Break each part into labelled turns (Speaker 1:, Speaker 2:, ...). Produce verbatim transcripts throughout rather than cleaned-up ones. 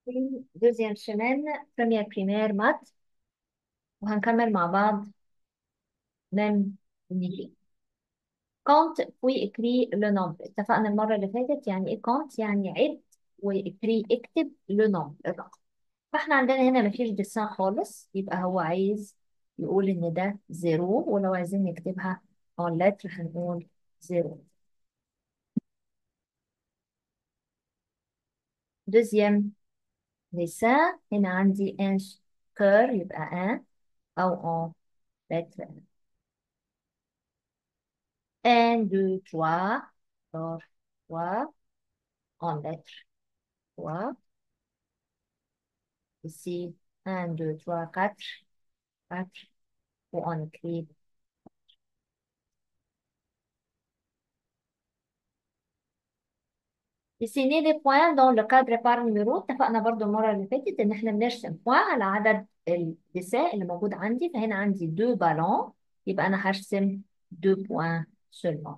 Speaker 1: deuxième semaine, première primaire maths وهنكمل مع بعض même unité. Compte puis écrit le nombre. اتفقنا المرة اللي فاتت يعني ايه compte؟ يعني عد واكري اكتب le nombre الرقم. فاحنا عندنا هنا مفيش ديسان خالص، يبقى هو عايز يقول ان ده زيرو، ولو عايزين نكتبها en lettres هنقول زيرو. deuxième dessin هنا عندي un cœur يبقى un أو en lettres un, deux, trois. Alors, trois en lettres trois. Ici, un, deux, trois, quatre. Quatre. Ou on écrit. Dessiner des points dans le cadre par numéro. اتفقنا برضو المرة اللي فاتت إن إحنا بنرسم point على عدد الدساء اللي موجود عندي، فهنا عندي deux ballons، يبقى أنا هرسم deux points seulement.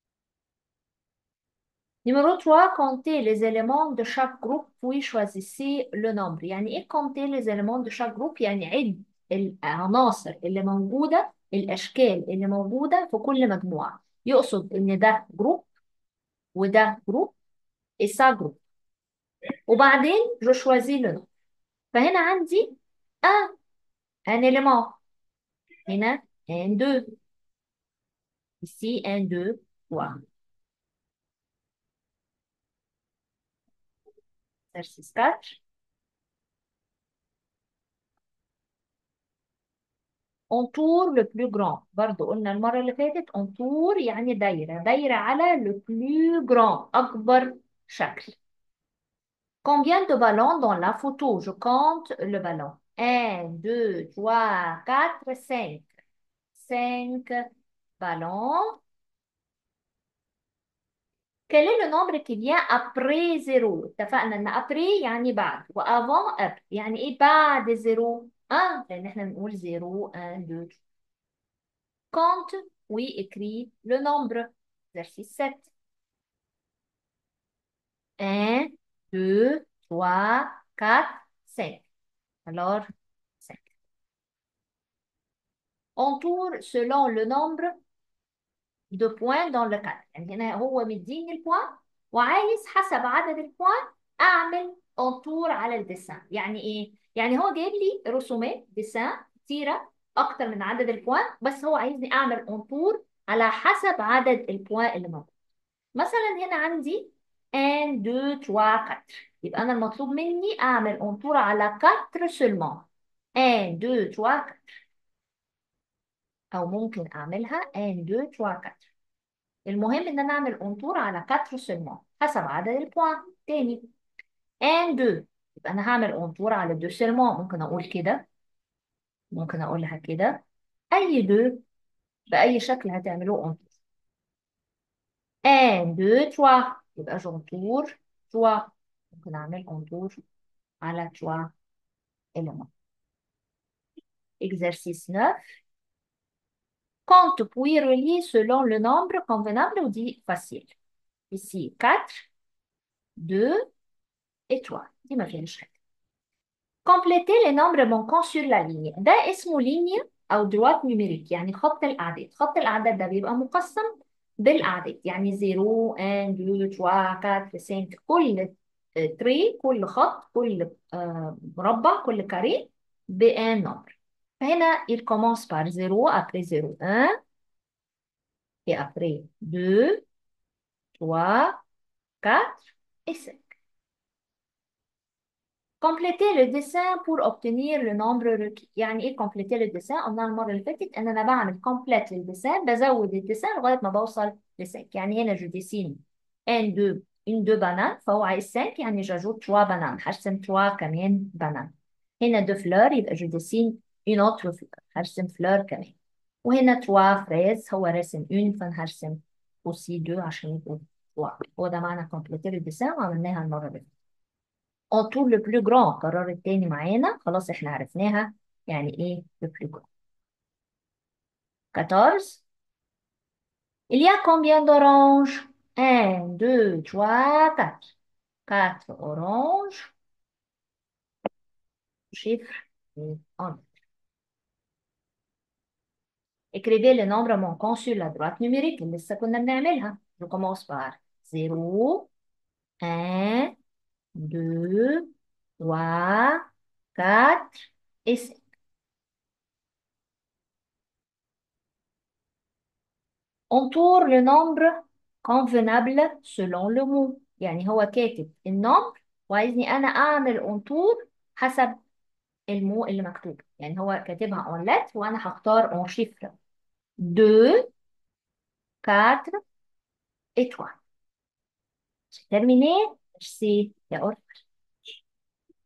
Speaker 1: Numéro trois, comptez les éléments de chaque groupe puis choisissez le nombre. يعني ايه compter les éléments de chaque groupe؟ يعني عد العناصر اللي موجودة، الأشكال اللي موجودة في كل مجموعة. يقصد إن ده جروب وده جروب et جروب. وبعدين je choisis le nombre. فهنا عندي un un élément. هنا un deux. Ici un deux trois. Exercice quatre. entoure le plus grand. برضو قلنا المرة اللي فاتت entoure يعني دايرة دايرة على le plus grand أكبر شكل. Combien de ballons dans la photo? Je compte le ballon. Un, deux, trois, quatre, cinq. Cinq ballons. Quel est le nombre qui vient après zéro? اتفقنا ان après يعني بعد، و avant après يعني ايه بعد زيرو؟ un، لان احنا بنقول زيرو un deux. Compte, oui, écrit le nombre. Exercice sept. un, deux, trois, quatre, cinq. Alors, cinq. On tourne selon le nombre de points dans le cadre. يعني هنا هو مديني البوان وعايز حسب عدد البوان أعمل انطور على الديسان. يعني إيه؟ يعني هو جايب لي رسومات ديسان كتيرة أكتر من عدد البوان، بس هو عايزني أعمل انطور على حسب عدد البوان اللي موجود. مثلا هنا عندي un deux trois quatre، يبقى أنا المطلوب مني أعمل انطور على quatre seulement. un deux trois quatre، أو ممكن أعملها un deux trois quatre. المهم إن أنا أعمل انطور على quatre seulement حسب عدد البوان. تاني un deux، يبقى أنا هعمل انطور على deux seulement. ممكن أقول كده، ممكن أقولها كده، أي deux بأي شكل هتعملوه انطور. un deux trois، يبقى جنطور trois. ممكن أعمل انطور على trois éléments. Exercice neuf. Compte puis relie selon le nombre convenable ou dit facile. Ici, quatre, deux et trois. دي ما فيهاش حاجة. Compléter les nombres manquants sur la ligne. ده اسمه ligne أو droite numérique، يعني خط الأعداد. خط الأعداد ده بيبقى مقسم بالأعداد، يعني زيرو un deux trois quatre cinq. كل تري، كل خط، كل آه، مربع، كل كاري بان نمبر. فهنا il commence par zéro, après zéro un et après deux trois quatre et cinq. Compléter le dessin pour obtenir le nombre requis. يعني ايه compléter le dessin؟ قلنا المرة اللي فاتت ان انا بعمل complete للديسان، بزود الديسان لغاية ما بوصل ل cinq. يعني هنا je dessine un deux une deux bananes، فهو عايز cinq، يعني j'ajoute trois bananes، هرسم trois كمان بانان. هنا deux fleurs، يبقى je dessine une autre fleur، هرسم fleur كمان. وهنا trois fraises، هو راسم une، فانا هرسم aussi deux عشان يبقوا trois. هو ده معنى compléter le dessin، وعملناها المرة اللي فاتت. entoure le plus grand، قرار التاني معانا، خلاص احنا عرفناها يعني ايه le plus grand. quatorze. Il y a combien d'oranges؟ un deux trois quatre. quatre oranges. chiffre et en. Écrivez le nombre manquant sur la droite numérique اللي لسه كنا بنعملها. Je commence par zéro, un, deux, trois, quatre et cinq. Entoure le nombre convenable selon le mot. يعني هو كاتب النمبر وعايزني أنا أعمل انطور حسب المو اللي مكتوب. يعني هو كاتبها en lettres وأنا هختار en chiffres. deux, quatre et trois. J'ai terminé. Merci. يا